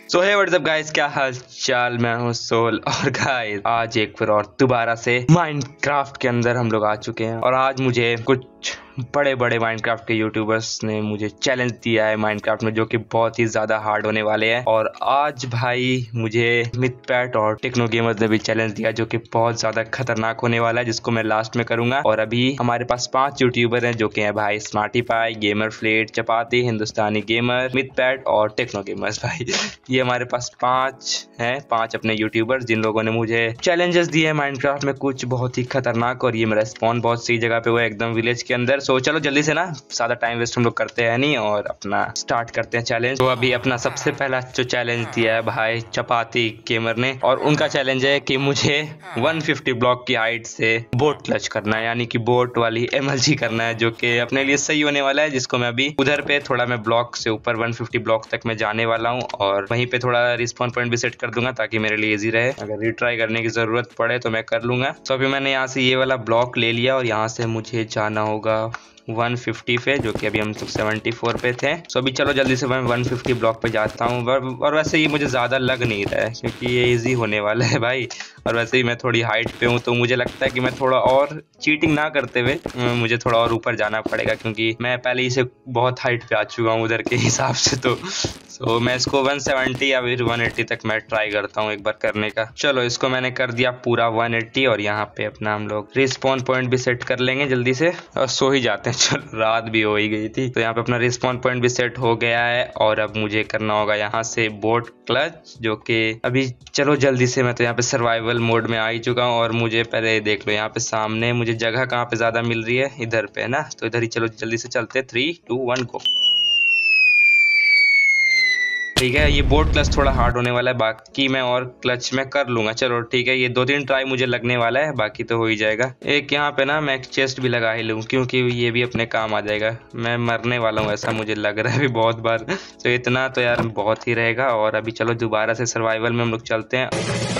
सो हे WhatsApp guys, क्या हाल चाल। मैं हूँ सोल और गाइस आज एक फिर और दोबारा से माइनक्राफ्ट के अंदर हम लोग आ चुके हैं। और आज मुझे कुछ बड़े बड़े माइनक्राफ्ट के यूट्यूबर्स ने मुझे चैलेंज दिया है माइनक्राफ्ट में, जो कि बहुत ही ज्यादा हार्ड होने वाले हैं। और आज भाई मुझे मिथपैट और टेक्नो गेमर्स ने भी चैलेंज दिया, जो कि बहुत ज्यादा खतरनाक होने वाला है, जिसको मैं लास्ट में करूंगा। और अभी हमारे पास 5 यूट्यूबर हैं, जो कि हैं भाई smarty pie, gamer fleet, Chapati, Hindustani gamer, Mythpat और टेक्नो गेमर्स। भाई ये हमारे पास 5 अपने यूट्यूबर, जिन लोगों ने मुझे चैलेंजेस दिए हैं माइनक्राफ्ट में कुछ बहुत ही खतरनाक। और ये मेरा स्पॉन बहुत सही जगह पे हुआ है, एकदम विलेज के अंदर। तो चलो जल्दी से ना, ज्यादा टाइम वेस्ट हम लोग करते हैं नहीं और अपना स्टार्ट करते हैं चैलेंज। तो अभी अपना सबसे पहला जो चैलेंज दिया है भाई चपाती गेमर ने, और उनका चैलेंज है कि मुझे 150 ब्लॉक की हाइट से बोट क्लच करना है, यानी कि बोट वाली MLG करना है, जो कि अपने लिए सही होने वाला है। जिसको मैं अभी उधर पे थोड़ा मैं ब्लॉक से ऊपर 150 ब्लॉक तक मैं जाने वाला हूँ, और वहीं पे थोड़ा रिस्पॉन पॉइंट भी सेट कर दूंगा ताकि मेरे लिए इजी रहे। अगर रिट्राई करने की जरूरत पड़े तो मैं कर लूंगा। तो अभी मैंने यहाँ से ये वाला ब्लॉक ले लिया और यहाँ से मुझे जाना होगा 150 पे, जो कि अभी हम 74 पे थे। सो अभी चलो जल्दी से मैं 150 ब्लॉक पे जाता हूँ। और वैसे ये मुझे ज़्यादा लग नहीं रहा है क्योंकि ये इजी होने वाला है भाई। और वैसे ही मैं थोड़ी हाइट पे हूँ, तो मुझे लगता है कि मैं थोड़ा और चीटिंग ना करते हुए मुझे थोड़ा और ऊपर जाना पड़ेगा, क्योंकि मैं पहले ही से बहुत हाइट पे आ चुका हूँ उधर के हिसाब से। तो मैं इसको 170 या फिर 180 तक मैं ट्राई करता हूँ एक बार करने का। चलो इसको मैंने कर दिया पूरा 180, और यहाँ पे अपना हम लोग रिस्पॉन पॉइंट भी सेट कर लेंगे जल्दी से, और सो ही जाते हैं। चलो रात भी हो ही गई थी, तो यहाँ पे अपना रिस्पॉन पॉइंट भी सेट हो गया है। और अब मुझे करना होगा यहाँ से बोट क्लच, जो कि अभी चलो जल्दी से, मैं तो यहाँ पे सर्वाइवल मोड में आ ही चुका हूँ। और मुझे पहले देख लो यहाँ पे सामने मुझे जगह कहाँ पे ज्यादा मिल रही है, इधर पे है ना, तो इधर ही चलो जल्दी से चलते। 3 2 1 गो। ठीक है, ये बोट क्लच थोड़ा हार्ड होने वाला है, बाकी मैं और क्लच में कर लूंगा। चलो ठीक है, ये 2-3 ट्राई मुझे लगने वाला है, बाकी तो हो ही जाएगा। एक यहाँ पे ना मैं एक चेस्ट भी लगा ही लूँ, क्योंकि ये भी अपने काम आ जाएगा। मैं मरने वाला हूँ ऐसा मुझे लग रहा है भी बहुत बार, तो इतना तो यार बहुत ही रहेगा। और अभी चलो दोबारा से सर्वाइवल में हम लोग चलते हैं।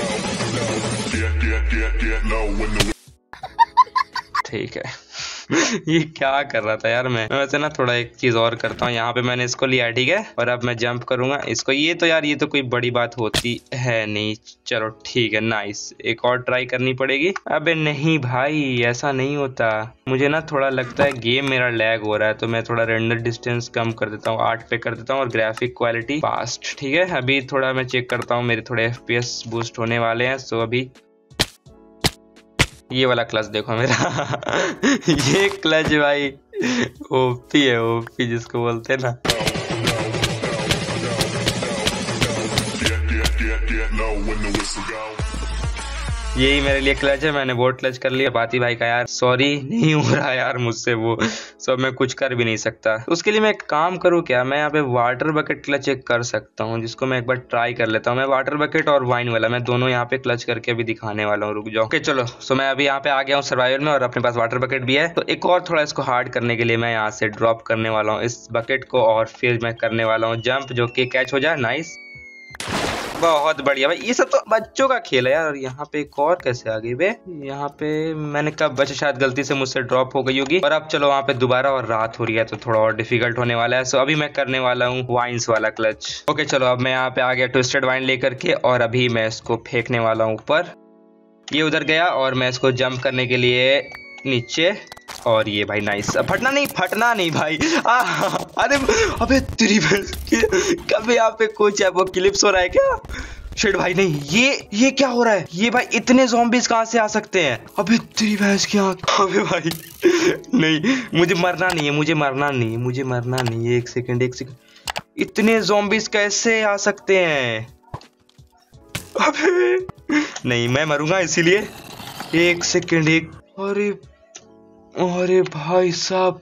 ठीक है ये क्या कर रहा था यार मैं वैसे ना थोड़ा एक चीज और करता हूँ। यहाँ पे मैंने इसको लिया, ठीक है, और अब मैं जंप करूंगा इसको। ये तो यार ये तो कोई बड़ी बात होती है नहीं। चलो ठीक है, नाइस। एक और ट्राई करनी पड़ेगी। अबे नहीं भाई, ऐसा नहीं होता। मुझे ना थोड़ा लगता है गेम मेरा लैग हो रहा है, तो मैं थोड़ा रेंडर डिस्टेंस कम कर देता हूँ, 8 पे कर देता हूँ, और ग्राफिक क्वालिटी फास्ट। ठीक है, अभी थोड़ा मैं चेक करता हूँ, मेरे थोड़े FPS बूस्ट होने वाले हैं। सो अभी ये वाला क्लच देखो मेरा ये क्लच भाई ओपी है, ओपी जिसको बोलते हैं ना। यही मेरे लिए क्लच है, मैंने बोट क्लच कर लिया। बाती भाई का यार सॉरी, नहीं हो रहा यार मुझसे वो, सो मैं कुछ कर भी नहीं सकता। उसके लिए मैं एक काम करूँ क्या, मैं यहाँ पे वाटर बकेट क्लच एक कर सकता हूँ, जिसको मैं एक बार ट्राई कर लेता हूँ। मैं वाटर बकेट और वाइन वाला मैं दोनों यहाँ पे क्लच करके अभी दिखाने वाला हूँ, रुक जाओ। ओके चलो, सो मैं अभी यहाँ पे आ गया हूँ सर्वाइवल में, और अपने पास वाटर बकेट भी है। तो एक और थोड़ा इसको हार्ड करने के लिए मैं यहाँ से ड्रॉप करने वाला हूँ इस बकेट को, और फिर मैं करने वाला हूँ जंप, जो कि कैच हो जाए। नाइस, बहुत बढ़िया भाई। ये सब तो बच्चों का खेल है यार। यहाँ पे एक और कैसे आ गई बे? यहाँ पे मैंने कब बचा, शायद गलती से मुझसे ड्रॉप हो गई होगी। और अब चलो वहाँ पे दोबारा, और रात हो रही है तो थोड़ा और डिफिकल्ट होने वाला है। सो अभी मैं करने वाला हूँ वाइन्स वाला क्लच। ओके चलो, अब मैं यहाँ पे आ गया ट्विस्टेड वाइन लेकर के, और अभी मैं इसको फेंकने वाला हूँ ऊपर। ये उधर गया, और मैं इसको जंप करने के लिए नीचे, और ये भाई नाइस। फटना नहीं भाई। अरे अबे तेरी कभी यहाँ पे कुछ है वो क्लिप्स हो रहा है क्या? शिट भाई नहीं, ये क्या हो रहा है? ये भाई इतने ज़ॉम्बीज कहाँ से आ सकते हैं? अबे तेरी भैंस की आँख। अबे भाई नहीं, मुझे मरना नहीं है। एक सेकंड, इतने ज़ॉम्बीज कैसे आ सकते हैं? अबे नहीं, मैं मरूंगा इसीलिए। एक सेकंड, अरे भाई साहब,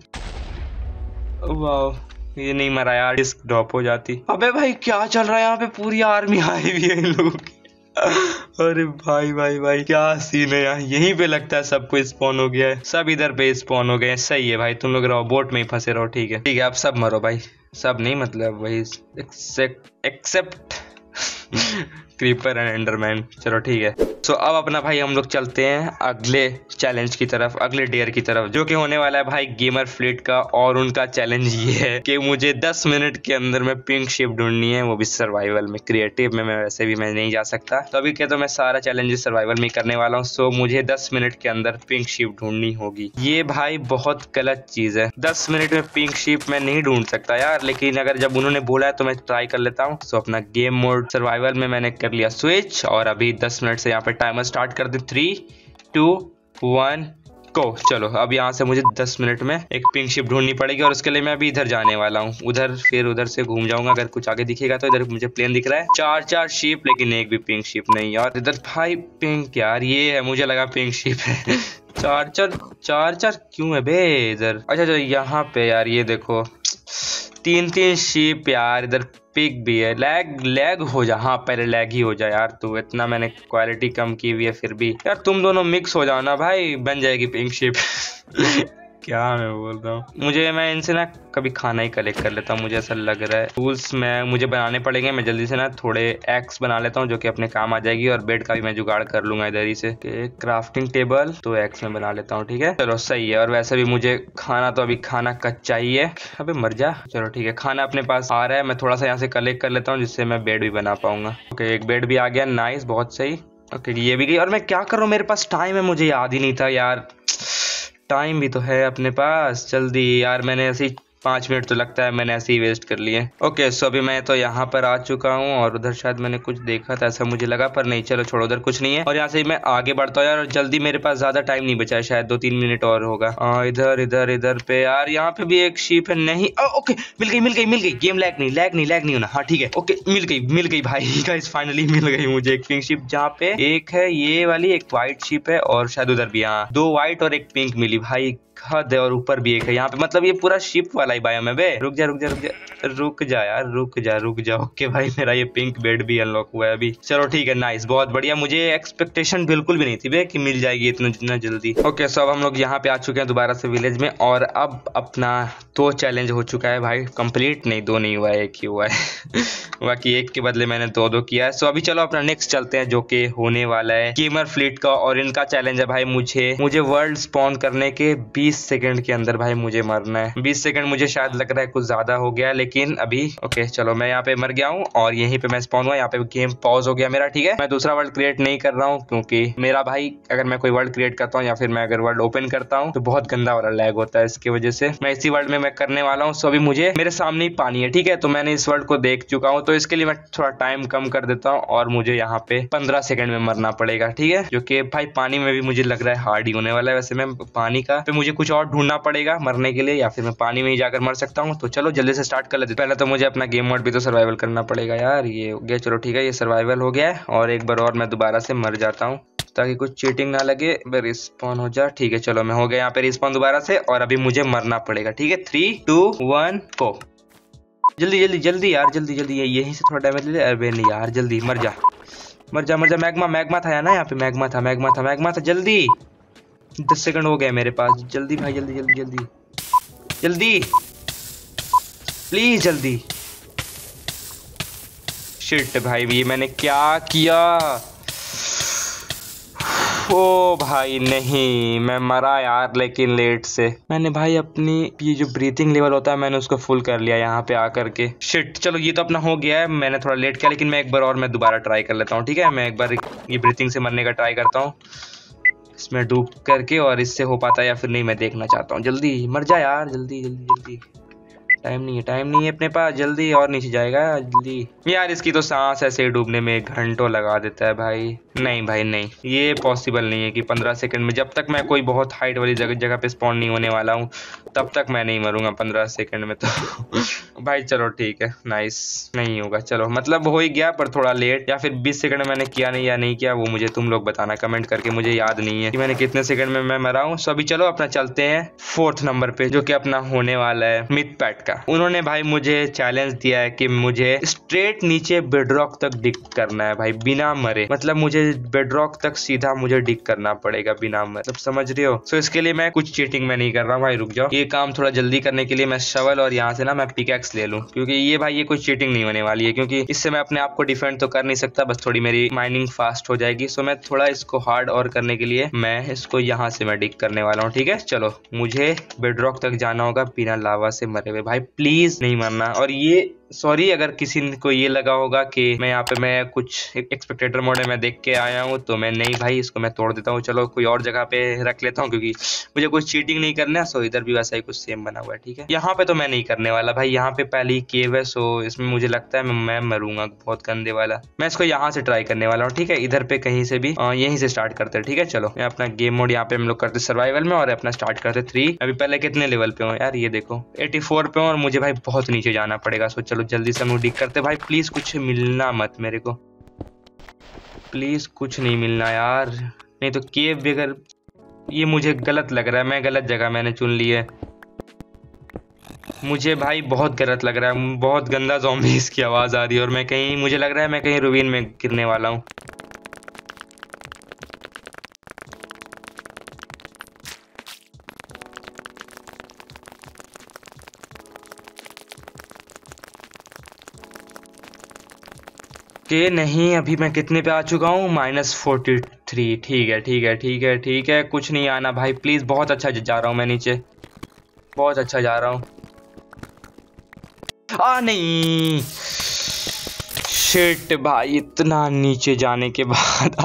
वाह, ये नहीं मरा यार, डिस्क ड्रॉप हो जाती। अबे भाई क्या चल रहा है यहाँ पे? पूरी आर्मी आई हुई है इन लोगों की। अरे भाई क्या सीन है यार। यहीं पे लगता है सबको स्पॉन हो गया है, सब इधर पे स्पॉन हो गए। सही है भाई, तुम लोग रहो बोट में ही फंसे रहो। ठीक है अब सब मरो भाई, सब नहीं मतलब वही एक्सेप्ट क्रीपर एंड एंडरमैन। चलो ठीक है। सो अब अपना भाई हम लोग चलते हैं अगले चैलेंज की तरफ, अगले डेयर की तरफ, जो कि होने वाला है भाई गेमर फ्लीट का। और उनका चैलेंज ये है कि मुझे 10 मिनट के अंदर में पिंक शिप ढूंढनी है, वो भी सर्वाइवल में। क्रिएटिव में मैं वैसे भी मैं नहीं जा सकता, तो अभी क्या तो मैं सारा चैलेंज सर्वाइवल में करने वाला हूँ। सो मुझे 10 मिनट के अंदर पिंक शिप ढूंढनी होगी। ये भाई बहुत गलत चीज है, 10 मिनट में पिंक शिप मैं नहीं ढूंढ सकता यार, लेकिन अगर जब उन्होंने बोला है तो मैं ट्राई कर लेता हूँ। सो अपना गेम मोड सर्वाइवल में मैंने कर लिया स्विच, और अभी 10 मिनट से यहाँ पे टाइमर स्टार्ट कर दे। 3, 2, 1 को। चलो अब यहाँ से मुझे 10 मिनट में एक पिंक शिप ढूंढनी पड़ेगी, और उसके लिए मैं अभी इधर जाने वाला हूँ। उधर फिर उधर से घूम जाऊंगा, अगर कुछ आगे दिखेगा तो। इधर मुझे प्लेन दिख रहा है, 4 शिप, लेकिन एक भी पिंक शिप नहीं यार। इधर भाई पिंक यार, ये है, मुझे लगा पिंक शिप है। 4 क्यों है बे इधर? अच्छा जो यहाँ पे यार ये देखो 3 शिप यार, इधर पिक भी है। लैग हो जा, हाँ पहले लैग ही हो जाए यार। तो इतना मैंने क्वालिटी कम की हुई है, फिर भी यार तुम दोनों मिक्स हो जाओ ना भाई, बन जाएगी पिंक शिप। क्या मैं बोल रहा हूँ, मैं इनसे ना कभी खाना ही कलेक्ट कर लेता हूँ, मुझे ऐसा लग रहा है। टूल्स में मुझे बनाने पड़ेंगे, मैं जल्दी से ना थोड़े एक्स बना लेता हूँ, जो कि अपने काम आ जाएगी। और बेड का भी मैं जुगाड़ कर लूंगा इधर ही से। क्राफ्टिंग टेबल तो एक्स में बना लेता हूँ, ठीक है चलो सही है। और वैसे भी मुझे खाना तो अभी खाना कच्चा ही है, अबे मर जा। चलो ठीक है, खाना अपने पास आ रहा है, मैं थोड़ा सा यहाँ से कलेक्ट कर लेता हूँ, जिससे मैं बेड भी बना पाऊंगा। ओके एक बेड भी आ गया, नाइस, बहुत सही। ओके ये भी गई। और मैं क्या कर रहा हूँ, मेरे पास टाइम है, मुझे याद ही नहीं था यार। टाइम भी तो है अपने पास, जल्दी यार। मैंने ऐसे ही 5 मिनट तो लगता है, मैंने ऐसे ही वेस्ट कर लिए। ओके सो अभी मैं तो यहाँ पर आ चुका हूँ, और उधर शायद मैंने कुछ देखा था ऐसा मुझे लगा, पर नहीं चलो छोड़ो, उधर कुछ नहीं है। और यहाँ से मैं आगे बढ़ता हूँ यार, और जल्दी, मेरे पास ज्यादा टाइम नहीं बचा है, शायद 2-3 मिनट और होगा। इधर इधर इधर पे यार, यहाँ पे भी एक शीप है। नहीं ओके मिल गई। गेम लैग नहीं होना। हाँ ठीक है, ओके मिल गई भाई। गाइस फाइनली मिल गई मुझे एक पिंक शीप, जहाँ पे एक है ये वाली, एक व्हाइट शीप है, और शायद उधर भी, हाँ 2 व्हाइट और एक पिंक मिली भाई। हद है, और ऊपर भी एक है यहाँ पे, मतलब ये पूरा शिप वाला ही बायोम है बे। रुक जा यार, रुक जा। ओके भाई मेरा ये पिंक बेड भी अनलॉक हुआ है अभी। चलो ठीक है, नाइस, बहुत बढ़िया। मुझे एक्सपेक्टेशन बिल्कुल भी नहीं थी बे कि मिल जाएगी इतना जल्दी। ओके सो अब हम लोग यहाँ पे आ चुके हैं दोबारा से विलेज में, और अब अपना 2 चैलेंज हो चुका है भाई कंप्लीट। नहीं 2 नहीं हुआ है, 1 ही हुआ है। बाकी 1 के बदले मैंने 2 किया है। सो अभी चलो अपना नेक्स्ट चलते हैं, जो कि होने वाला है गेमर फ्लीट का। और इनका चैलेंज है भाई, मुझे वर्ल्ड स्पॉन करने के 20 सेकंड के अंदर भाई मुझे मरना है। 20 सेकंड मुझे शायद लग रहा है कुछ ज्यादा हो गया, लेकिन अभी ओके चलो मैं यहाँ पे मर गया हूँ, और यहीं पे मैं स्पॉन हुआ। यहाँ पे गेम पॉज हो गया मेरा, ठीक है। मैं दूसरा वर्ल्ड क्रिएट नहीं कर रहा हूँ, क्योंकि मेरा भाई अगर मैं कोई वर्ल्ड क्रिएट करता हूँ, या फिर मैं अगर वर्ल्ड ओपन करता हूँ, तो बहुत गंदा वाला लैग होता है। इसकी वजह से मैं इसी वर्ल्ड में मैं करने वाला हूँ। सो अभी मुझे मेरे सामने ही पानी है, ठीक है, तो मैंने इस वर्ल्ड को देख चुका हूँ, तो इसके लिए मैं थोड़ा टाइम कम कर देता हूँ, और मुझे यहाँ पे 15 सेकंड में मरना पड़ेगा, ठीक है। जो कि भाई पानी में भी मुझे लग रहा है हार्ड ही होने वाला है। वैसे मैं पानी का पे मुझे कुछ और ढूंढना पड़ेगा मरने के लिए, या फिर मैं पानी में ही जाकर मर सकता हूँ। तो चलो जल्दी से स्टार्ट कर लेते हैं। पहले तो मुझे अपना गेम मोड भी तो सर्वाइवल करना पड़ेगा यार। ये हो गया, चलो ठीक है, ये सर्वाइवल हो गया है। और एक बार और मैं दोबारा से मर जाता हूँ, ताकि कुछ चीटिंग ना लगे। रिस्पॉन हो जा, ठीक है चलो मैं हो गया यहाँ पे रिस्पॉन दोबारा से, और अभी मुझे मरना पड़ेगा, ठीक है। 3, 2, 1 गो। जल्दी यार, जल्दी यहीं से थोड़ा डैमेज ले। अरे नहीं यार, जल्दी मर जा। मैग्मा था यार ना, यहाँ पे मैग्मा था। जल्दी 10 सेकंड हो गए मेरे पास। जल्दी भाई, जल्दी प्लीज जल्दी। शिट भाई, ये मैंने क्या किया? ओ भाई नहीं, मैं मरा यार, लेकिन लेट से। मैंने भाई अपनी ये जो ब्रीथिंग लेवल होता है, मैंने उसको फुल कर लिया यहाँ पे आकर के। शिट, चलो ये तो अपना हो गया है, मैंने थोड़ा लेट किया, लेकिन मैं एक बार और मैं दोबारा ट्राई कर लेता हूँ, ठीक है। मैं एक बार ये ब्रीथिंग से मरने का ट्राई करता हूँ, इसमें डूब करके, और इससे हो पाता है या फिर नहीं, मैं देखना चाहता हूँ। जल्दी मर जा यार, जल्दी। टाइम नहीं है अपने पास, जल्दी, और नीचे जाएगा जल्दी। यार इसकी तो सांस ऐसे ही डूबने में घंटों लगा देता है भाई। नहीं भाई नहीं, ये पॉसिबल नहीं है कि 15 सेकंड में, जब तक मैं कोई बहुत हाइट वाली जगह पे स्पॉन नहीं होने वाला हूँ, तब तक मैं नहीं मरूंगा 15 सेकंड में तो। भाई चलो ठीक है, नाइस, नहीं होगा, चलो मतलब हो ही गया, पर थोड़ा लेट। या फिर 20 सेकंड में मैंने किया नहीं या नहीं किया, वो मुझे तुम लोग बताना कमेंट करके, मुझे याद नहीं है कि मैंने कितने सेकंड में मैं मरा हूँ। सो अभी चलो अपना चलते हैं 4th नंबर पे, जो कि अपना होने वाला है मिथ पैट का। पड़ेगा। उन्होंने भाई मुझे चैलेंज दिया है कि मुझे स्ट्रेट नीचे बेडरॉक तक डिग करना है भाई, बिना मरे। मतलब मुझे बेडरॉक तक सीधा मुझे डिग करना पड़ेगा बिना मरे, मतलब समझ रहे हो। सो इसके लिए मैं कुछ चीटिंग में नहीं कर रहा हूँ भाई, रुक जाओ। ये काम थोड़ा जल्दी करने के लिए मैं शवल और यहाँ से ना मैं पिकैक्स ले लूँ, क्योंकि ये भाई ये कुछ चीटिंग नहीं होने वाली है, क्योंकि इससे मैं अपने आप को डिफेंड तो कर नहीं सकता, बस थोड़ी मेरी माइनिंग फास्ट हो जाएगी। सो मैं थोड़ा इसको हार्ड और करने के लिए मैं इसको यहाँ से मैं डिग करने वाला हूँ। ठीक है, चलो मुझे बेडरॉक तक जाना होगा बिना लावा से मरे हुए। भाई प्लीज नहीं मरना। और ये सॉरी अगर किसी को ये लगा होगा कि मैं यहाँ पे मैं कुछ एक्सपेक्टेटर मोड में देख के आया हूँ, तो मैं नहीं भाई, इसको मैं तोड़ देता हूँ। चलो कोई और जगह पे रख लेता हूँ, क्योंकि मुझे कुछ चीटिंग नहीं करना है। सो इधर भी वैसा ही कुछ सेम बना हुआ है। ठीक है, यहाँ पे तो मैं नहीं करने वाला भाई, यहाँ पे पहले ही केव है। सो इसमें मुझे लगता है मैं मरूंगा बहुत गंदे वाला। मैं इसको यहाँ से ट्राई करने वाला हूँ। ठीक है, इधर पे कहीं से भी यहीं से स्टार्ट करते हैं। ठीक है, चलो मैं अपना गेम मोड यहाँ पे हम लोग करते सर्वाइवल में और अपना स्टार्ट करते 3। अभी पहले कितने लेवल पे हूँ यार, ये देखो 84 पे हूँ और मुझे भाई बहुत नीचे जाना पड़ेगा। सो चलो जल्दी से हम करते भाई। प्लीज कुछ मिलना मत मेरे को, प्लीज कुछ नहीं मिलना यार, नहीं तो केव बगैर। ये मुझे गलत लग रहा है, मैं गलत जगह मैंने चुन ली है। मुझे भाई बहुत गलत लग रहा है, बहुत गंदा ज़ॉम्बीज़ की आवाज़ आ रही है और मैं कहीं, मुझे लग रहा है मैं कहीं रुइन में गिरने वाला हूँ। के नहीं, अभी मैं कितने पे आ चुका हूँ, -43। ठीक है ठीक है ठीक है ठीक है, कुछ नहीं आना भाई प्लीज। बहुत अच्छा जा रहा हूँ मैं नीचे, बहुत अच्छा जा रहा हूँ। नहीं शिट भाई, इतना नीचे जाने के बाद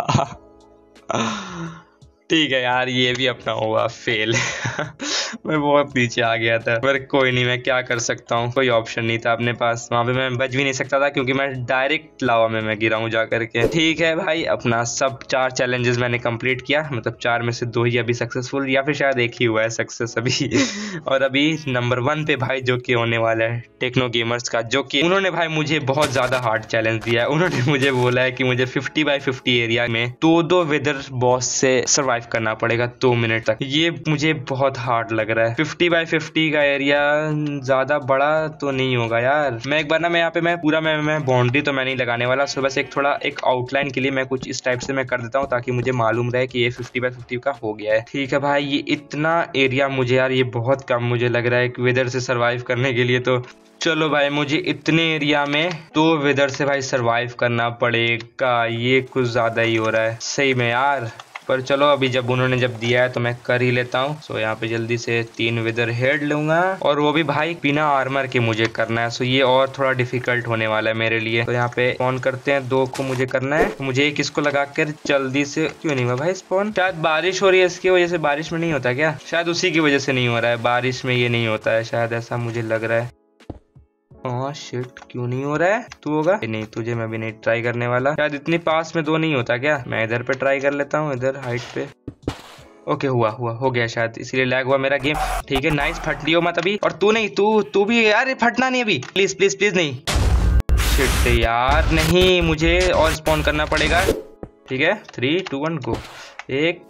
ठीक है यार, ये भी अपना हुआ फेल मैं बहुत नीचे आ गया था, पर कोई नहीं, मैं क्या कर सकता हूँ, कोई ऑप्शन नहीं था अपने पास। वहां पे मैं बच भी नहीं सकता था, क्योंकि मैं डायरेक्ट लावा में मैं गिरा हूँ जा करके। ठीक है भाई, अपना सब 4 चैलेंजेस मैंने कंप्लीट किया, मतलब 4 में से 2 ही अभी सक्सेसफुल, या फिर शायद एक ही हुआ है सक्सेस अभी और अभी नंबर 1 पे भाई जो कि होने वाला है टेक्नो गेमर्स का, जो कि उन्होंने भाई मुझे बहुत ज्यादा हार्ड चैलेंज दिया है। उन्होंने मुझे बोला है कि मुझे 50 बाय 50 एरिया में 2 वेदर बॉस से सर्वाइव करना पड़ेगा 2 मिनट तक। ये मुझे बहुत हार्ड लग रहा है। 50 बाय 50 का एरिया ज्यादा बड़ा तो नहीं होगा यार। मैं एक बार ना, मैं यहाँ पे मैं पूरा मैं बाउंड्री तो मैं नहीं लगाने वाला। सो बस एक थोड़ा एक आउटलाइन के लिए मैं कुछ इस टाइप से मैं कर देता हूँ, ताकि मुझे मालूम रहे कि ये 50 बाय 50 का हो गया है। ठीक है भाई, ये इतना एरिया मुझे यार ये बहुत कम मुझे लग रहा है कि वेदर से सर्वाइव करने के लिए। तो चलो भाई, मुझे इतने एरिया में 2 वेदर से भाई सर्वाइव करना पड़ेगा, ये कुछ ज्यादा ही हो रहा है सही में यार। पर चलो, अभी जब उन्होंने जब दिया है तो मैं कर ही लेता हूँ। सो यहाँ पे जल्दी से 3 वेदर हेड लूंगा, और वो भी भाई बिना आर्मर के मुझे करना है। सो ये और थोड़ा डिफिकल्ट होने वाला है मेरे लिए। तो यहाँ पे स्पॉन करते हैं, 2 को मुझे करना है। तो मुझे एक इसको लगा कर जल्दी से, क्यों नहीं हुआ भाई स्पॉन? शायद बारिश हो रही है, इसकी वजह से। बारिश में नहीं होता क्या? शायद उसी की वजह से नहीं हो रहा है, बारिश में ये नहीं होता है शायद, ऐसा मुझे लग रहा है। शिट, क्यों नहीं हो रहा है? तू होगा नहीं, तुझे मैं भी नहीं ट्राई करने वाला। शायद इतनी पास में 2 नहीं होता क्या? मैं इधर पे ट्राई कर लेता हूँ, इधर हाइट पे। ओके, हुआ हो गया शायद, इसीलिए लैग हुआ मेरा गेम। ठीक है, नाइस, फट लियो मत अभी। और तू नहीं, तू भी यार, फटना नहीं अभी, प्लीज प्लीज प्लीज नहीं। शिट यार, नहीं, मुझे और स्पॉन करना पड़ेगा। ठीक है, 3 2 1 गो। एक,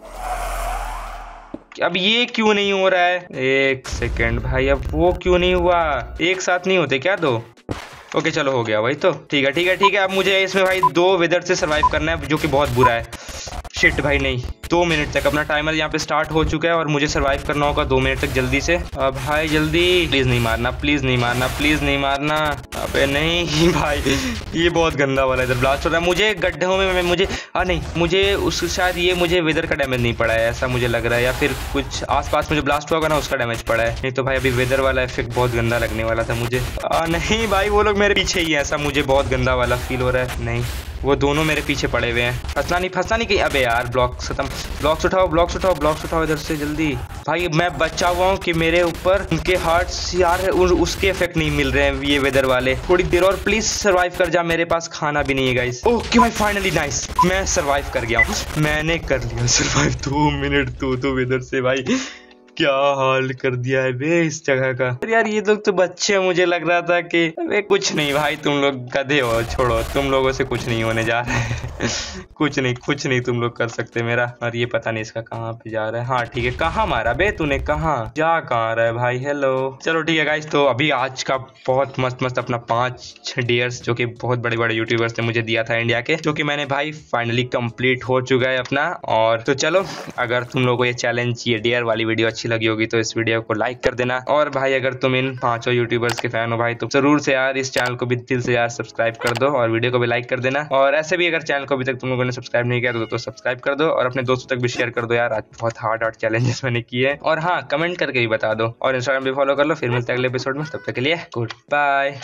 अब ये क्यों नहीं हो रहा है? एक सेकेंड भाई, अब वो क्यों नहीं हुआ? एक साथ नहीं होते क्या 2? ओके चलो, हो गया वही तो। ठीक है ठीक है ठीक है, अब मुझे इसमें भाई 2 वेदर से सरवाइव करना है, जो कि बहुत बुरा है। शिट भाई, नहीं, 2 मिनट तक अपना टाइमर यहाँ पे स्टार्ट हो चुका है और मुझे सरवाइव करना होगा 2 मिनट तक जल्दी से। अब भाई जल्दी, प्लीज नहीं मारना, प्लीज नहीं मारना, प्लीज नहीं मारना। अबे नहीं भाई, ये बहुत गंदा वाला इधर ब्लास्ट हो रहा है। मुझे गड्ढों में मुझे नहीं, मुझे उस शायद ये मुझे वेदर का डैमेज नहीं पड़ा है, ऐसा मुझे लग रहा है, या फिर कुछ आसपास में जो ब्लास्ट हुआ होगा ना उसका डैमेज पड़ा है। नहीं तो भाई अभी वेदर वाला इफेक्ट बहुत गंदा लगने वाला था मुझे। नहीं भाई, वो लोग मेरे पीछे ही है, ऐसा मुझे बहुत गंदा वाला फील हो रहा है। नहीं, वो दोनों मेरे पीछे पड़े हुए हैं। फंसना नहीं कहीं। अबे यार, ब्लॉक्स खत्म। ब्लॉक्स उठाओ इधर से जल्दी। भाई मैं बचा हुआ हूँ कि मेरे ऊपर उनके हार्ट्स यार उसके इफेक्ट नहीं मिल रहे हैं ये वेदर वाले। थोड़ी देर और प्लीज सर्वाइव कर जा, मेरे पास खाना भी नहीं है गाइस। ओके भाई, फाइनली नाइस, मैं सर्वाइव कर गया हूँ, मैंने कर लिया सर्वाइव। 2 मिनट तो वेदर से भाई क्या हाल कर दिया है बे इस जगह का। यार ये लोग तो बच्चे, मुझे लग रहा था कि अबे कुछ नहीं भाई, तुम लोग गधे हो, छोड़ो, तुम लोगों से कुछ नहीं होने जा रहा है। कुछ नहीं तुम लोग कर सकते मेरा। और ये पता नहीं इसका कहाँ पे जा रहा है। हाँ ठीक है, कहाँ मारा बे तूने, कहाँ जा कहाँ रहा है भाई। हेलो चलो ठीक है गाइस, तो अभी आज का बहुत मस्त अपना 5 डियर्स जो कि बहुत बड़े बड़े यूट्यूबर्स ने मुझे दिया था इंडिया के, जो कि मैंने भाई फाइनली कंप्लीट हो चुका है अपना। और तो चलो, अगर तुम लोगों को ये चैलेंज, ये डियर वाली वीडियो अच्छी लगी होगी तो इस वीडियो को लाइक कर देना। और भाई अगर तुम इन 5 यूट्यूबर्स के फैन हो भाई तो जरूर से यार इस चैनल को भी दिल से यार सब्सक्राइब कर दो और वीडियो को भी लाइक कर देना। और ऐसे भी अगर चैनल को अभी तक तुम लोगों ने सब्सक्राइब नहीं किया तो सब्सक्राइब कर दो और अपने दोस्तों तक भी शेयर कर दो यार। आज बहुत हार्ड चैलेंजेस मैंने किए। और हाँ, कमेंट करके भी बता दो और इंस्टाग्राम भी फॉलो कर लो। फिर मिलते हैं अगले एपिसोड में, तब तक के लिए गुड बाय।